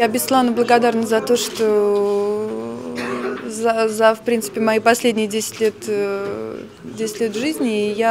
Я Беслану благодарна за то, что в принципе, мои последние 10 лет жизни, и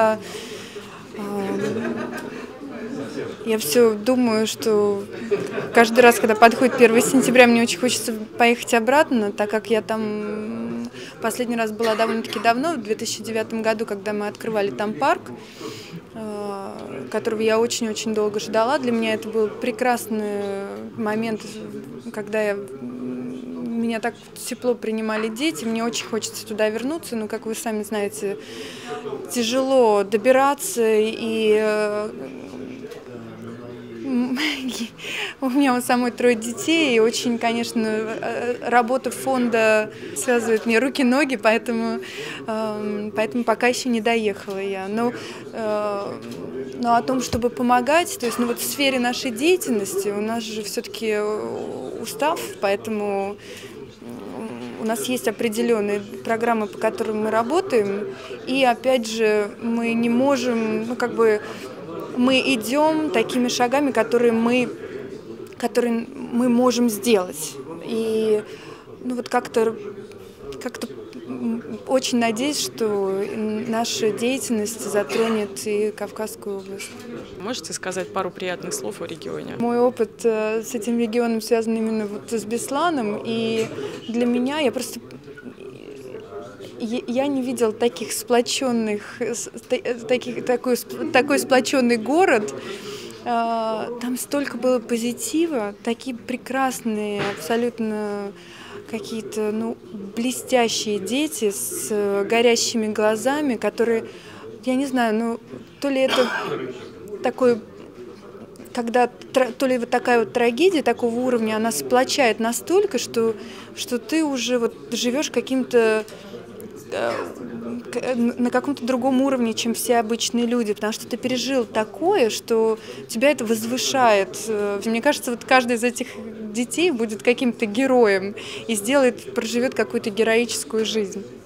я все думаю, что каждый раз, когда подходит 1 сентября, мне очень хочется поехать обратно, так как я там последний раз была довольно-таки давно, в 2009 году, когда мы открывали там парк, которого я очень-очень долго ждала. Для меня это был прекрасный момент, когда меня так тепло принимали дети. Мне очень хочется туда вернуться, но, как вы сами знаете, тяжело добираться, и у меня у самой 3 детей, и очень, конечно, работа фонда связывает мне руки-ноги, поэтому пока еще не доехала я. Но о том, чтобы помогать, то есть, вот в сфере нашей деятельности у нас же все-таки устав, поэтому у нас есть определенные программы, по которым мы работаем, и опять же мы не можем, мы идем такими шагами, которые мы можем сделать. И как-то очень надеюсь, что наша деятельность затронет и Кавказскую область. Можете сказать пару приятных слов о регионе? Мой опыт с этим регионом связан именно с Бесланом, и для меня я не видела таких сплоченных, такой сплоченный город. Там столько было позитива, такие прекрасные, абсолютно какие-то блестящие дети с горящими глазами, которые, я не знаю, то ли это такой, то ли вот такая вот трагедия такого уровня, она сплочает настолько, что ты уже живешь каким-то на каком-то другом уровне, чем все обычные люди, потому что ты пережил такое, что тебя это возвышает. Мне кажется, каждый из этих детей будет каким-то героем и проживет какую-то героическую жизнь.